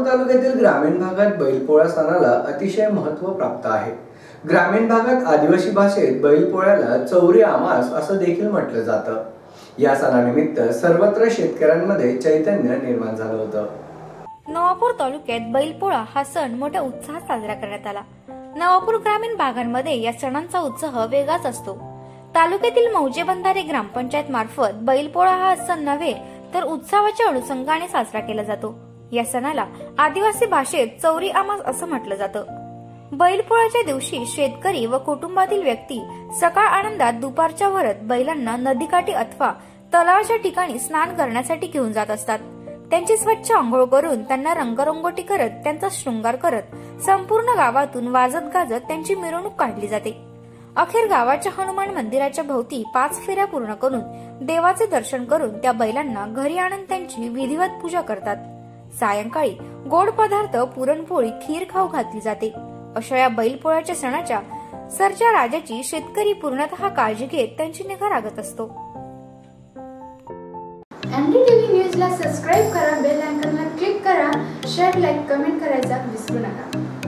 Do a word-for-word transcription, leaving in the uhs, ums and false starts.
तालुक्यातील ग्रामीण भागात बैलपोळा सणाला अतिशय महत्त्व प्राप्त आहे। ग्रामीण भागात आदिवासी भाषेत बैलपोळ्याला चौरी आमास असं देखील म्हटलं जातं। या सणानिमित्त सर्वत्र शेतकऱ्यांमध्ये चैतन्य निर्माण झालं होतं। नवापूर तालुक्यात बैलपोळा हा सण मोठ्या उत्साहात साजरा करण्यात आला। नवापूर ग्रामीण भागांमध्ये या सणांचा उत्साह वेगळाच असतो। तालुक्यातील मौजे बंधारे ग्रामपंचायत मार्फत बैलपोळा हा सण नव्हे तर उत्सवाच्या अनुषंगाने साजरा केला जातो। या सणाला आदिवासी भाषेत चौरी आमास असं म्हटलं जातं। बैलपोळ्याच्या दिवशी शेतकरी व कुटुंबातील व्यक्ती सकाळ आनंदात दुपारच्या वरत बैलांना नदीकाठी अथवा तलावाच्या ठिकाणी स्नान करण्यासाठी घेऊन जात असतात। त्यांची स्वच्छ आंघोळ करून त्यांना रंगरंगोटी करत त्यांचा शृंगार करत संपूर्ण गावातून वाजत गाजत त्यांची मिरवणूक काढली जाते। अखेर गावाच्या हनुमान मंदिराच्या भोवती पाच फेऱ्या पूर्ण करून देवाचे दर्शन करून त्या बैलांना घरी आणून त्यांची विधिवत पूजा करतात। सायंकाळी गोड पदार्थ पुरणपोळी खीर खाऊ घातली जाते। अशा या बैलपोळ्याच्या सणाच्या सरच्या राजाची शेतकरी पूर्णतः काळजी घेत त्यांची निगा राखत असतो। एमडीटीव्ही न्यूजला सबस्क्राइब करा, बेल आयकॉनला क्लिक करा, शेअर, लाईक, कमेंट करायला विसरू नका।